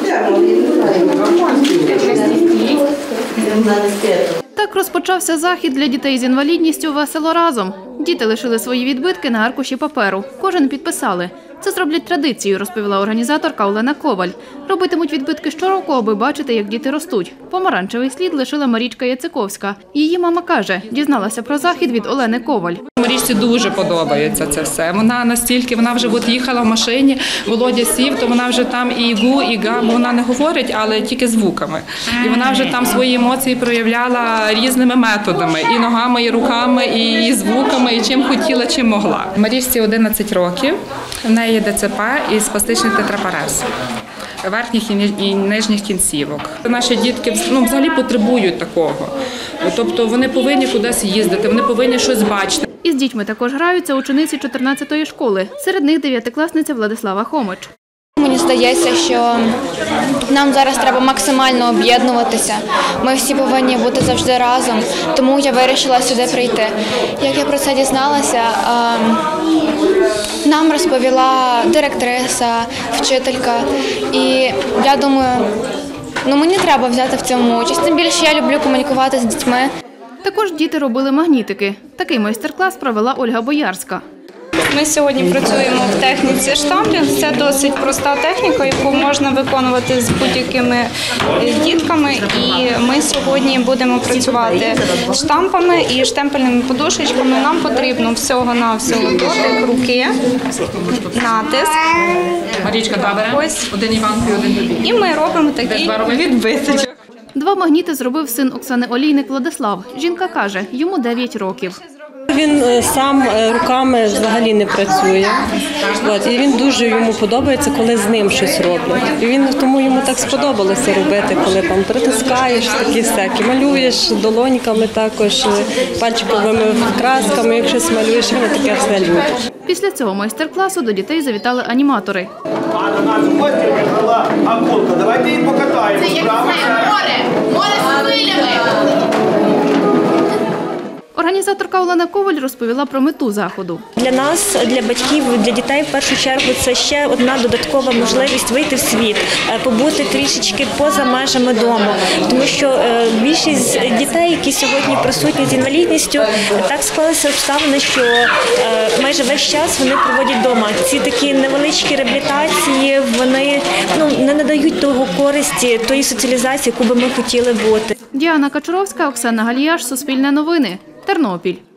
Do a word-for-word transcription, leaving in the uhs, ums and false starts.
Так розпочався захід для дітей з інвалідністю «Весело разом». Діти лишили свої відбитки на аркуші паперу. Кожен підписали. Це зроблять традицією, розповіла організаторка Олена Коваль. Робитимуть відбитки щороку, аби бачити, як діти ростуть. Помаранчевий слід лишила Марічка Яциковська. Її мама каже, дізналася про захід від Олени Коваль. Марічці дуже подобається це все. Вона настільки, вона вже от їхала в машині, Володя сів, то вона вже там і гу, і га, вона не говорить, але тільки звуками. І вона вже там свої емоції проявляла різними методами, і ногами, і руками, і звуками, і чим хотіла, чим могла. Марічці одинадцять років, в неї є Д Ц П і спастичний тетрапарез верхніх і нижніх кінцівок. Наші дітки ну, взагалі потребують такого. Тобто вони повинні кудись їздити, вони повинні щось бачити. Із дітьми також граються учениці чотирнадцятої школи. Серед них дев'ятикласниця Владислава Хомич. Мені здається, що нам зараз треба максимально об'єднуватися. Ми всі повинні бути завжди разом, тому я вирішила сюди прийти. Як я про це дізналася, нам розповіла директриса, вчителька, і я думаю, ну мені треба взяти в цьому участь. Тим більше я люблю комунікувати з дітьми. Також діти робили магнітики. Такий майстер-клас провела Ольга Боярська. Ми сьогодні працюємо в техніці штампінг. Це досить проста техніка, яку можна виконувати з будь-якими дітками. І ми сьогодні будемо працювати штампами і штемпельними подушечками. Нам потрібно всього-навсього дотик руки, натиск. Марічка, добре. Ось. Один Іванку і один тобі. І ми робимо такий відбиток. Два магніти зробив син Оксани Олійник Владислав. Жінка каже, йому дев'ять років. Він сам руками взагалі не працює. От, і він дуже йому подобається, коли з ним щось роблять. І він тому йому так сподобалося робити, коли там притискаєш такі всякі, малюєш долоньками також, пальчиковими красками, як щось малюєш, він таке все любить. Після цього майстер-класу до дітей завітали аніматори. А до нас в гості прийшла акулка. Давайте її покатаємо. Це як море, море з хвилями. Організаторка Олена Коваль розповіла про мету заходу. Для нас, для батьків, для дітей, в першу чергу, це ще одна додаткова можливість вийти в світ, побути трішечки поза межами дому. Тому що більшість дітей, які сьогодні присутні з інвалідністю, так склалися обставини, що майже весь час вони проводять вдома. Ці такі невеличкі реабілітації, вони ну, не надають того користі, тої соціалізації, яку би ми хотіли бути. Діана Качуровська, Оксана Галіяш, Суспільне новини, Тернопіль.